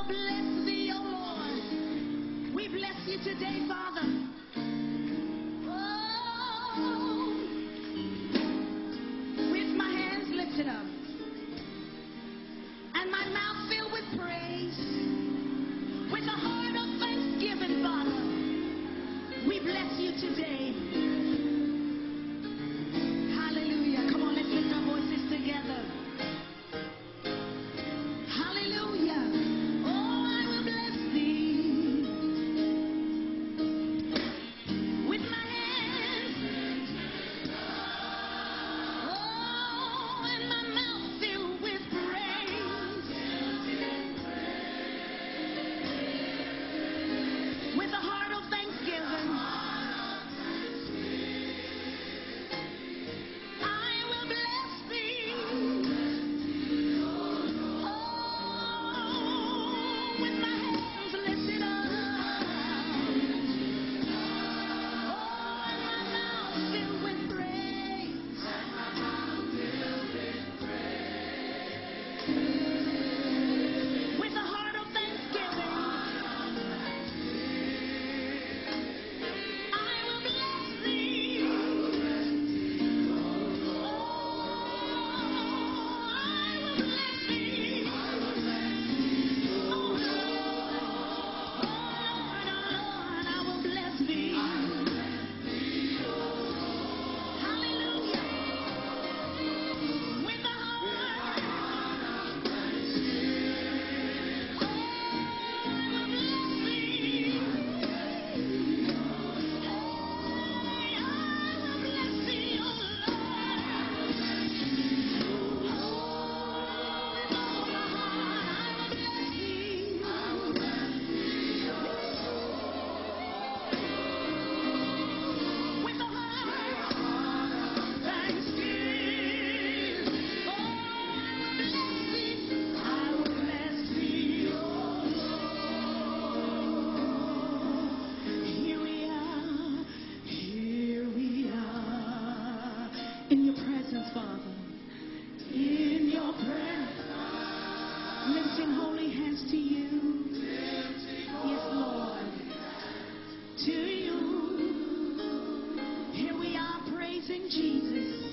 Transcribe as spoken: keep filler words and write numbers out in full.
will bless thee, O Lord. We bless you today, Father. Oh, with my hands lifted up and my mouth filled with praise, with a heart of thanksgiving, Father, we bless you today. Hallelujah. Come on, let's lift our voices together. Hallelujah. Oh, I will bless thee with my hands. Oh, and my mouth filled with praise, with a heart of thanksgiving. I will bless thee. Oh, with my hands lifted up. Oh, and my mouth filled with praise. With a heart of thanksgiving, I will bless thee. Oh, I will bless thee. Oh, Lord, oh, Lord, oh, Lord, I will bless thee. Hallelujah. With a heart, oh, I will bless thee. Hey, I will bless thee, oh Lord. Oh, with all my heart, I will bless thee. With a heart of thanksgiving, oh, I will bless thee. I will bless thee, oh Lord. Here we are, here we are, in your presence, Father, in your presence, lifting holy hands to you. Yes, Lord, to you. Here we are praising Jesus.